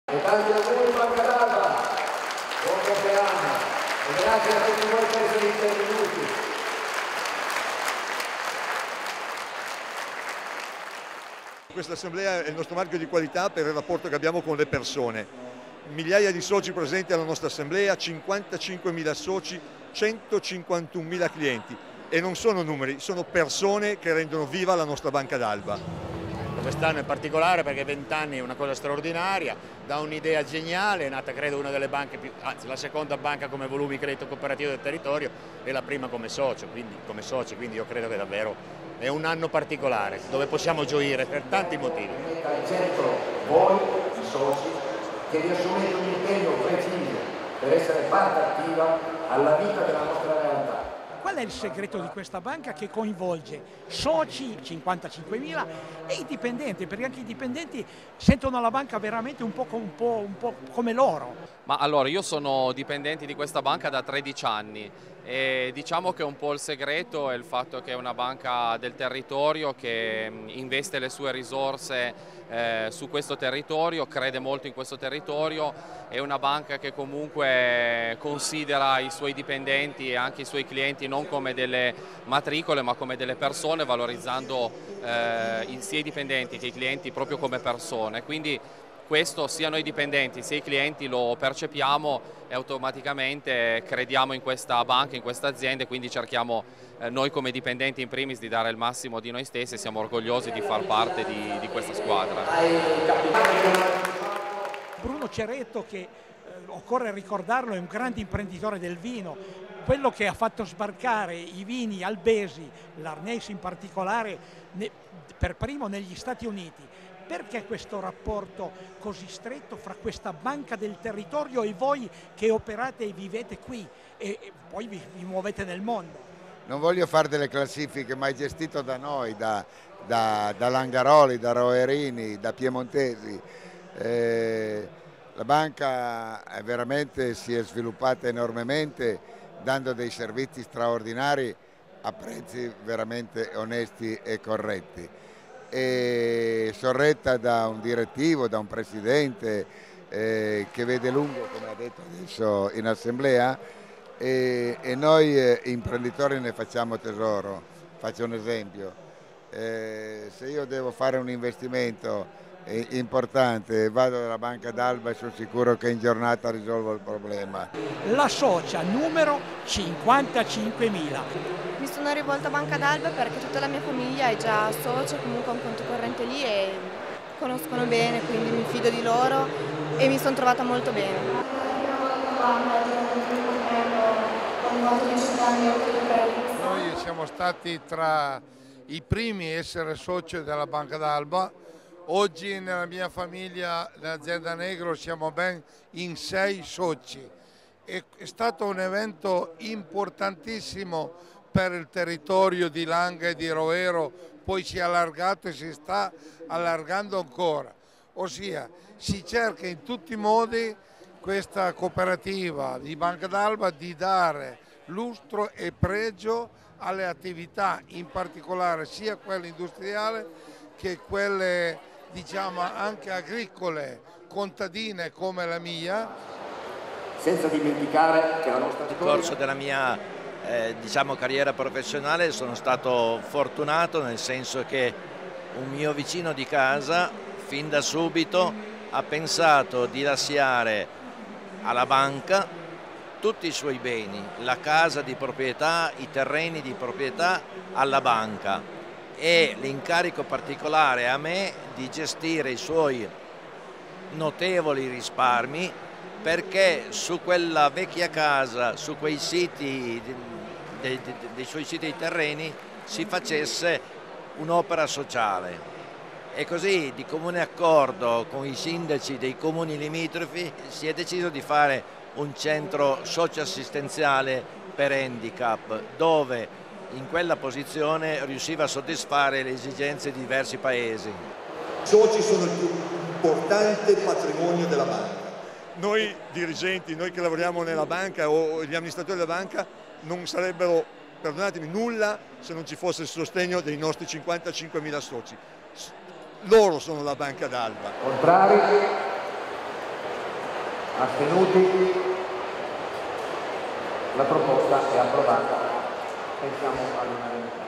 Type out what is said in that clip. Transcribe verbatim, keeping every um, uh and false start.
E tanti auguri Banca d'Alba, buon compleanno e grazie a tutti voi per essere intervenuti. Questa assemblea è il nostro marchio di qualità per il rapporto che abbiamo con le persone. Migliaia di soci presenti alla nostra assemblea, cinquantacinquemila soci, centocinquantunomila clienti. E non sono numeri, sono persone che rendono viva la nostra Banca d'Alba. Quest'anno in particolare perché vent'anni è una cosa straordinaria, da un'idea geniale, è nata credo una delle banche più, anzi la seconda banca come volumi credito cooperativo del territorio e la prima come socio, quindi come soci, quindi io credo che davvero è un anno particolare dove possiamo gioire per tanti motivi. Metta al centro voi, i soci, che vi assumete un impegno preciso per essere parte attiva alla vita della nostra realtà. Qual è il segreto di questa banca che coinvolge soci, cinquantacinquemila, e i dipendenti? Perché anche i dipendenti sentono la banca veramente un po', un po', un po' come loro. Ma allora, io sono dipendente di questa banca da tredici anni e diciamo che un po' il segreto è il fatto che è una banca del territorio che investe le sue risorse eh, su questo territorio, crede molto in questo territorio, è una banca che comunque considera i suoi dipendenti e anche i suoi clienti non come delle matricole ma come delle persone, valorizzando eh, sia i dipendenti che i clienti proprio come persone. Quindi questo sia noi dipendenti sia i clienti lo percepiamo e automaticamente crediamo in questa banca, in questa azienda, e quindi cerchiamo eh, noi come dipendenti in primis di dare il massimo di noi stessi e siamo orgogliosi di far parte di, di questa squadra. Bruno Ceretto, che eh, occorre ricordarlo, è un grande imprenditore del vino, quello che ha fatto sbarcare i vini albesi, l'Arneis in particolare, ne, per primo negli Stati Uniti. Perché questo rapporto così stretto fra questa banca del territorio e voi che operate e vivete qui e, e poi vi, vi muovete nel mondo? Non voglio fare delle classifiche, ma è gestito da noi, da, da, da Langaroli, da Roerini, da Piemontesi. Eh, la banca è veramente si è sviluppata enormemente, dando dei servizi straordinari a prezzi veramente onesti e corretti. E sorretta da un direttivo, da un presidente eh, che vede lungo, come ha detto adesso in assemblea, e, e noi eh, imprenditori ne facciamo tesoro. Faccio un esempio, eh, se io devo fare un investimento eh, importante vado dalla Banca d'Alba e sono sicuro che in giornata risolvo il problema. La socia numero cinquantacinquemila. Mi sono rivolta a Banca d'Alba perché tutta la mia famiglia è già socia, comunque ha un conto corrente lì e conoscono bene, quindi mi fido di loro e mi sono trovata molto bene. Noi siamo stati tra i primi a essere soci della Banca d'Alba. Oggi nella mia famiglia, nell'azienda Negro, siamo ben in sei soci. È stato un evento importantissimo per il territorio di Langa e di Roero, poi si è allargato e si sta allargando ancora. Ossia, si cerca in tutti i modi questa cooperativa di Banca d'Alba di dare lustro e pregio alle attività, in particolare sia quelle industriali che quelle, diciamo, anche agricole, contadine come la mia. Senza dimenticare che la nostra Nel corso della mia eh, diciamo, carriera professionale sono stato fortunato, nel senso che un mio vicino di casa fin da subito ha pensato di lasciare alla banca tutti i suoi beni, la casa di proprietà, i terreni di proprietà alla banca, e l'incarico particolare a me di gestire i suoi notevoli risparmi, perché su quella vecchia casa, su quei siti, dei, dei, dei suoi siti di terreni, si facesse un'opera sociale. E così, di comune accordo con i sindaci dei comuni limitrofi, si è deciso di fare un centro socio-assistenziale per handicap, dove in quella posizione riusciva a soddisfare le esigenze di diversi paesi. I soci sono il più importante patrimonio della banca. Noi dirigenti, noi che lavoriamo nella banca o gli amministratori della banca non sarebbero, perdonatemi, nulla se non ci fosse il sostegno dei nostri cinquantacinquemila soci. Loro sono la Banca d'Alba. Contrari? Astenuti? La proposta è approvata. Pensiamo all'unanimità.